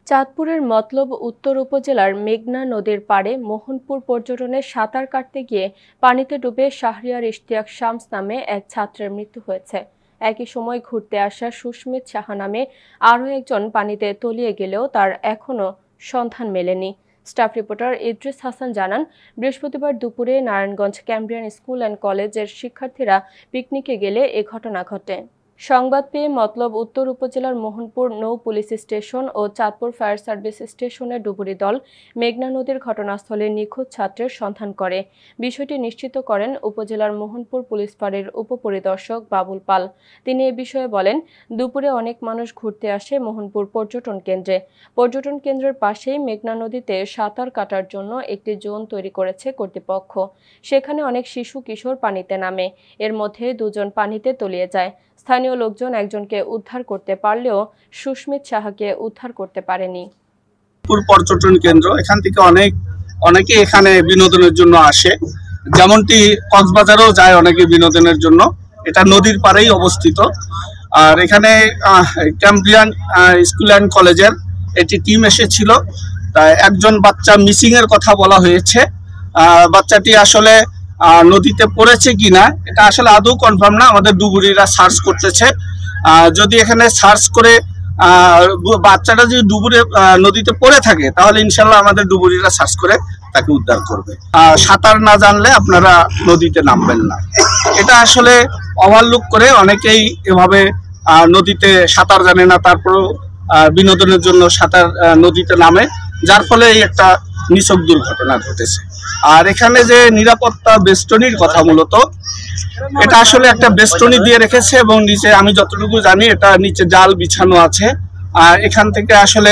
চাঁদপুরের মতলব উত্তর উপজেলার মেঘনা নদীর পাড়ে মোহনপুর পর্যটনে সাঁতার কাটতে গিয়ে পানিতে ডুবে শাহরিয়ার ইশতিয়াক শামস নামে এক ছাত্রের মৃত্যু হয়েছে। একই সময় ঘুরতে আসা সুস্মিত সাহা নামে আরও একজন পানিতে তলিয়ে গেলেও তার এখনও সন্ধান মেলেনি। স্টাফ রিপোর্টার ইদ্রিস হাসান জানান, বৃহস্পতিবার দুপুরে নারায়ণগঞ্জ ক্যাম্ব্রিয়ান স্কুল অ্যান্ড কলেজের শিক্ষার্থীরা পিকনিকে গেলে এ ঘটনা ঘটে। সংবাদ পেয়ে মতলব উত্তর উপজেলার মোহনপুর নৌ পুলিশ স্টেশন ও চাঁদপুর ফায়ার সার্ভিস স্টেশনের ডুবুরি দল মেঘনা নদীর ঘটনাস্থলে নিখোঁজ ছাত্রের সন্ধান করে। বিষয়টি নিশ্চিত করেন উপজেলার মোহনপুর পুলিশ ফাঁড়ির উপপরিদর্শক বাবুল পাল। তিনি এ বিষয়ে বলেন, দুপুরে অনেক মানুষ ঘুরতে আসে মোহনপুর পর্যটন কেন্দ্রে। পর্যটন কেন্দ্রের পাশেই মেঘনা নদীতে সাঁতার কাটার জন্য একটি জোন তৈরি করেছে কর্তৃপক্ষ। সেখানে অনেক শিশু কিশোর পানিতে নামে। এর মধ্যে দুজন পানিতে তলিয়ে যায়। স্থানীয় লোকজন একজনকে উদ্ধার করতে পারলেও সুস্মিত সাহাকে উদ্ধার করতে পারেনি। পর্যটন কেন্দ্র, এখান থেকে অনেকে এখানে বিনোদনের জন্য আসে, যেমনটি কক্সবাজারও যায় অনেকে বিনোদনের জন্য। এটা নদীর পাড়েই অবস্থিত। আর এখানে ক্যাম্ব্রিয়ান স্কুল অ্যান্ড কলেজের একটি টিম এসেছিল। তাই একজন বাচ্চা মিসিং এর কথা বলা হয়েছে। বাচ্চাটি আসলে নদীতে পড়েছে কিনা এটা আসলে আদৌ কনফার্ম না। আমাদের ডুবুরিরা সার্চ করতেছে। যদি এখানে সার্চ করে বাচ্চাটা যদি নদীতে পড়ে থাকে তাহলে ইনশাল্লাহ আমাদের ডুবুরিরা সার্চ করে তাকে উদ্ধার করবে। সাঁতার না জানলে আপনারা নদীতে নামবেন না। এটা আসলে ওভারলুক করে অনেকেই এভাবে নদীতে সাঁতার জানে না, তারপরও বিনোদনের জন্য সাঁতার নদীতে নামে, যার ফলে এই একটা নিছক দুর্ঘটনা ঘটেছে। আর এখানে যে নিরাপত্তা বেষ্টনীর কথা, মূলত এটা আসলে একটা বেষ্টনী দিয়ে রেখেছে এবং নিচে আমি যতটুকু জানি এটা নিচে জাল বিছানো আছে। আর এখান থেকে আসলে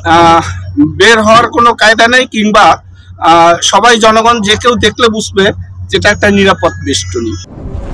বের হওয়ার কোনো কায়দা নেই, কিংবা সবাই জনগণ যে কেউ দেখলে বুঝবে যেটা একটা নিরাপদ বেষ্টনী।